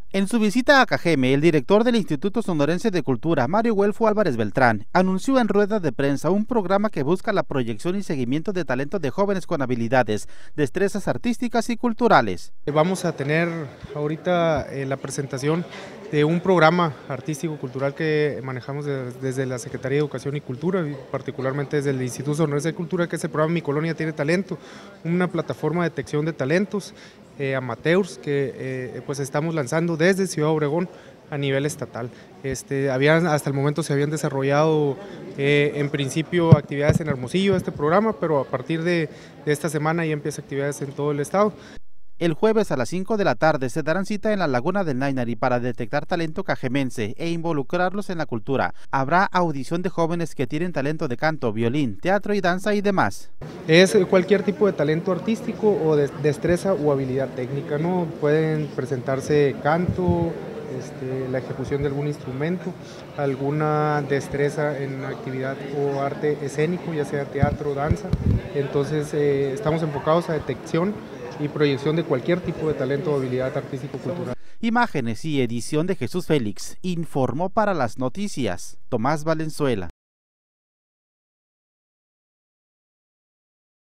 En su visita a Cajeme, el director del Instituto Sonorense de Cultura, Mario Güelfo Álvarez Beltrán, anunció en rueda de prensa un programa que busca la proyección y seguimiento de talentos de jóvenes con habilidades, destrezas artísticas y culturales. Vamos a tener ahorita la presentación de un programa artístico-cultural que manejamos desde la Secretaría de Educación y Cultura, y particularmente desde el Instituto Sonorense de Cultura, que es el programa Mi Colonia Tiene Talento, una plataforma de detección de talentos amateurs que pues estamos lanzando desde Ciudad Obregón a nivel estatal. Hasta el momento se habían desarrollado en principio actividades en Hermosillo este programa, pero a partir de esta semana ya empieza actividades en todo el estado. El jueves a las 5 de la tarde se darán cita en la Laguna del Nainari para detectar talento cajemense e involucrarlos en la cultura. Habrá audición de jóvenes que tienen talento de canto, violín, teatro y danza y demás. Es cualquier tipo de talento artístico o de destreza o habilidad técnica, ¿no? Pueden presentarse canto, la ejecución de algún instrumento, alguna destreza en actividad o arte escénico, ya sea teatro o danza. Entonces estamos enfocados a detección y proyección de cualquier tipo de talento o habilidad artístico-cultural. Imágenes y edición de Jesús Félix, informó para las noticias Tomás Valenzuela.